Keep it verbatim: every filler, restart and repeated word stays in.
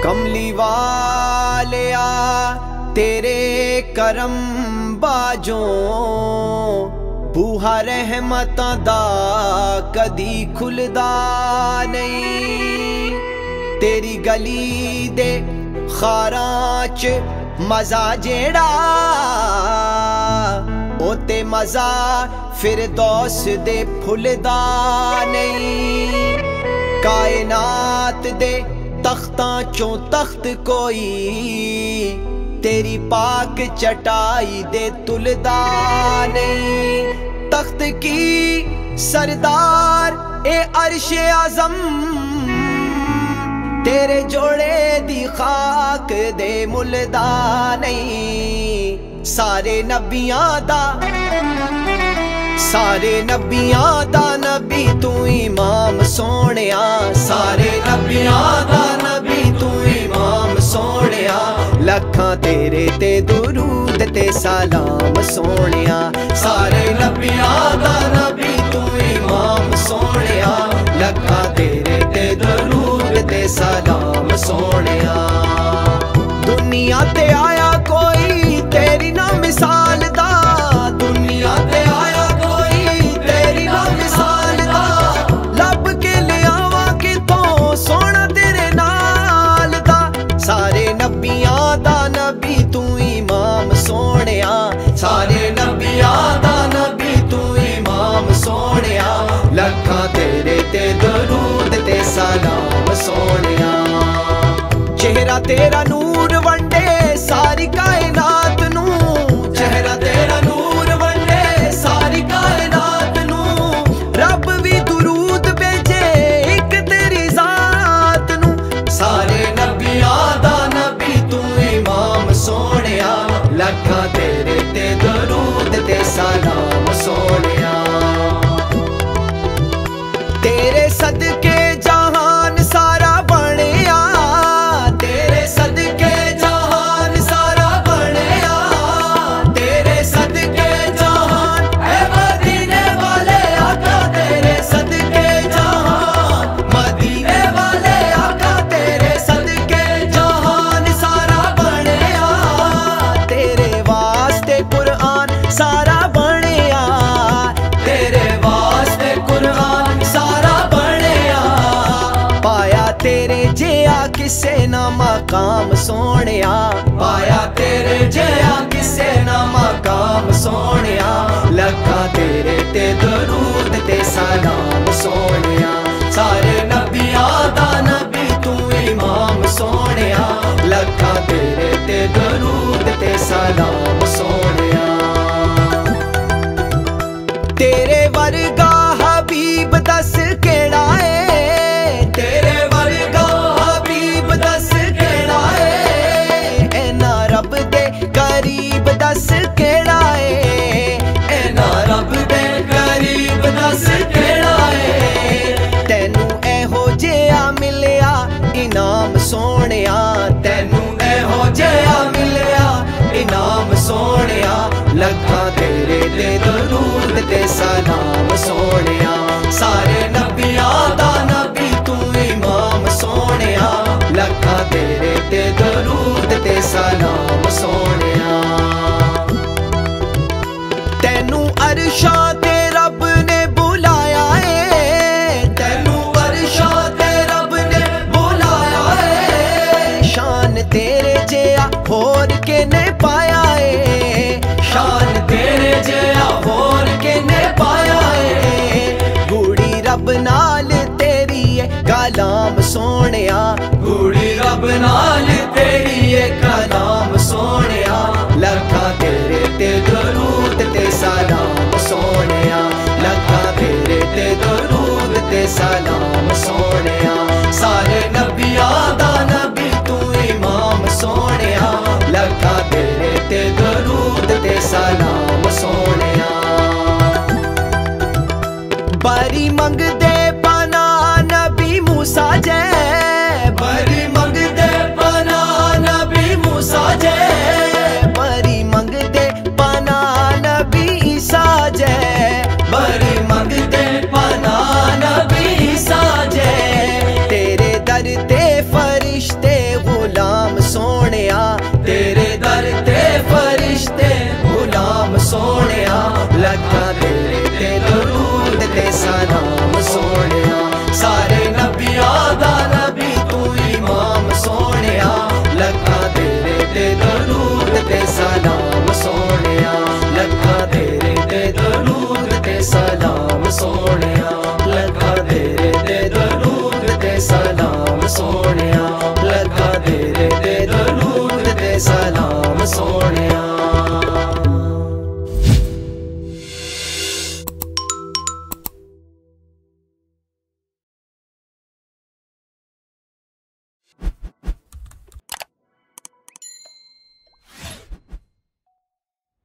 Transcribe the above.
कमली वालिया तेरे करम बाजों बूहा रहमतां दा कदी खुलदा नहीं। तेरी गली दे खारां च मजा जेड़ा ओ ते मजा फिरदौस दे फुलदा नहीं। कायनात दे तख्तां चों तख्त कोई तेरी पाक चटाई दे तुलदा नहीं। तख्त की सरदार ए अर्शे आज़म तेरे जोड़े दी खाक दे मुलदा नहीं। सारे नबियां दा सारे नबियां दा नबी तू इमाम सोहणिया। सारे नबियां दा नबी तू इमाम सोहणिया। लखां तेरे ते दुरूद ते सलाम सोहणिया। सारे नबियां दा नबी तू इमाम सोहणिया। लखां तेरे ते दुरूद ते सलाम सोहणिया। दुनिया ते आया कोई तेरी ना मिसाल दा। दुनिया ते आया कोई तेरी ना मिसाल दा। लब के ले आवा कितों सोना तेरे नाल दा। सारे नबियां दा नबी तू इमाम सोहणिया। सारे नबियां दा नबी तू इमाम सोहणिया। लखां तेरे ते दरूद ते सलाम सोहणिया। चेहरा तेरा नूर वंडे सारी कायनात नू। चेहरा तेरा नूर वंडे सारी कायनात नू। रब भी दुरूद भेजे एक तेरी जात नू। सारे नबियां दा नबी तू इमाम सोहणिया। लखां तेरे ते दरूद ते सलाम सोहणिया। तेरे सदके जहान सारा बनिया। तेरे सदके जहान सारा बनिया। तेरे सदके जहान है मदीने वाले आका। तेरे सदके जहान मदीने वाले आका। तेरे सदके जहान सारा बनिया। तेरे वास्ते कुरान सारा बनिया। तेरे वास्ते कुरान सारा बनिया। पाया तेरे जिया किसे ना मकाम सोहणिया। पाया तेरे जिया किसे ना मकाम सोहणिया। लखां तेरे ते दरूद ते सलाम सोहणिया। सारे नबियां दा नबी तू इमाम सोहणिया। लखां तेरे ते दरूद ते सलाम सोहणिया। तेरे वर्गा हबीब दस केड़ा है। तेरे वर्गा हबीब दस केड़ा है। ऐना रब दे करीब दस केड़ा है। ऐना रब दे करीब दस केड़ा है। तैनू एहो जिहा मिलिया इनाम सोहणिया। तैनू एहो जिहा मिलिया इनाम सोहणिया। लखां तेरे ते दरूद ते सलाम सोहणिया। सारे नबियां दा नबी तू इमाम सोहणिया। लखां तेरे ते दरूद ते सलाम सोहणिया। तैनू अरशा ते रब ने बुलाया है। तैनू अरशा ते रब ने बुलाया है। शान तेरे जिहा होर के ने पाया है। शान तेरे जिहा होर के ने पाया है। गुड़ी रब नाल तेरी है कलाम सोहणिया। गुड़ी रब नाल तेरी है कलाम सोहणिया। लखां तेरे ते दरूद ते सलाम सोहणिया। लखां तेरे ते दरूद ते सलाम सोहणिया। सारे नबियां दा नबी तू इमाम सोहणिया। लखां तेरे ते दरूद ते सलाम सोहणिया। बरी मंगदे पना नबी मूसा जै। बरी मंगदे पना लखां